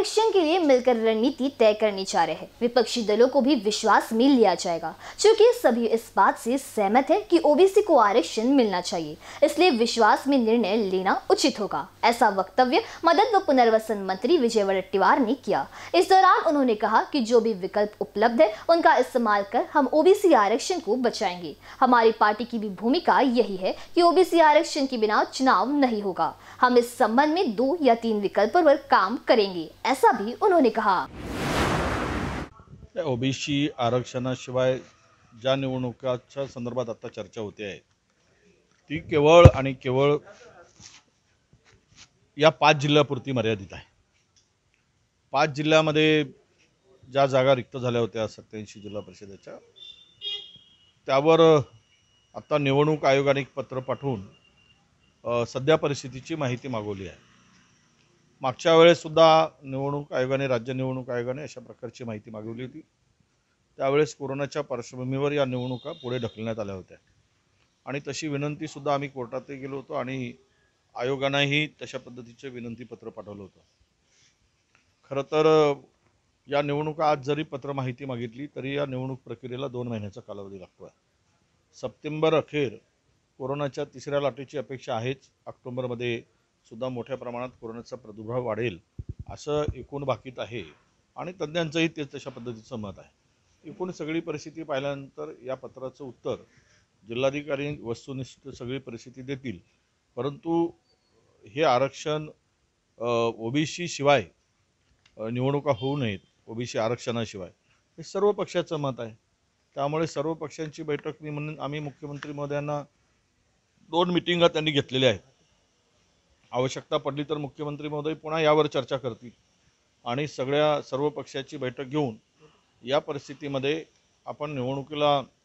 आरक्षण के लिए मिलकर रणनीति तय करनी चाह रहे हैं। विपक्षी दलों को भी विश्वास में लिया जाएगा, क्योंकि सभी इस बात से सहमत है कि ओबीसी को आरक्षण मिलना चाहिए, इसलिए विश्वास में निर्णय लेना उचित होगा। ऐसा वक्तव्य मदद व पुनर्वसन मंत्री विजय वडेट्टीवार ने किया। इस दौरान उन्होंने कहा कि जो भी विकल्प उपलब्ध है उनका इस्तेमाल कर हम ओबीसी आरक्षण को बचाएंगे। हमारी पार्टी की भी भूमिका यही है कि ओबीसी आरक्षण के बिना चुनाव नहीं होगा। हम इस संबंध में 2 या 3 विकल्पों पर काम करेंगे, ऐसा भी उन्होंने कहा। ओबीसी आरक्षणाशिवाय ज्या निवडणुकाच्या संदर्भात आता चर्चा होते आहे ती केवळ आणि केवळ या 5 जिल्ह्यापुरती मर्यादित आहे। 5 जिल्ह्यामध्ये ज्या जागा रिक्त झाल्या होत्या 87 जिल्हा परिषदेच्या, त्यावर आता निवडणूक आयोगाने एक पत्र पाठवून सध्या परिस्थितीची माहिती मागवली आहे। मागच्या वेळेस सुद्धा निवडणूक आयोगाने, राज्य निवडणूक आयोगाने अशा प्रकारची माहिती मागवली होती। त्यावेळेस कोरोनाच्या पार्श्वभूमीवर या निवडणुका पुढे ढकलण्यात आल्या होत्या आणि तशी विनंती सुद्धा आम्ही कोर्टात गेलो होतो आणि आयोगानेही तशा पद्धतीचे विनंती पत्र पाठवलं होतं। खरं तर या निवडणुका आज जरी पत्र माहिती मागितली तरी या निवडणूक प्रक्रियेला 2 महिन्याचा कालावधी लागतो आहे। सप्टेंबर अखेर कोरोनाच्या 3ऱ्या लाटेची अपेक्षा आहेच। ऑक्टोबरमध्ये सुद्धा मोठ्या प्रमाणात कोरोनाचा प्रादुर्भाव वाढेल असं एकूण भाकीत आहे आणि तज्ञांचंही तेच तशा पद्धतीचं मत आहे। एकूण सगळी परिस्थिती पाहिल्यानंतर या पत्राचं उत्तर जिल्हाधिकारी वस्तुनिष्ठ सगळी परिस्थिती देतील, परंतु हे आरक्षण ओबीसी शिवाय निवडणुका होऊ नयेत, ओबीसी आरक्षणाशिवाय, हे सर्व पक्षाचं मत आहे। त्यामुळे सर्व पक्षांची बैठक आम्ही मुख्यमंत्री महोदयांना 2 मीटिंगा त्यांनी घेतलेल्या आहेत। आवश्यकता पडली तर मुख्यमंत्री महोदय पुन्हा यावर चर्चा करतील आणि सर्व पक्षाची बैठक घेऊन या परिस्थितीमध्ये आपण निवडणुकीला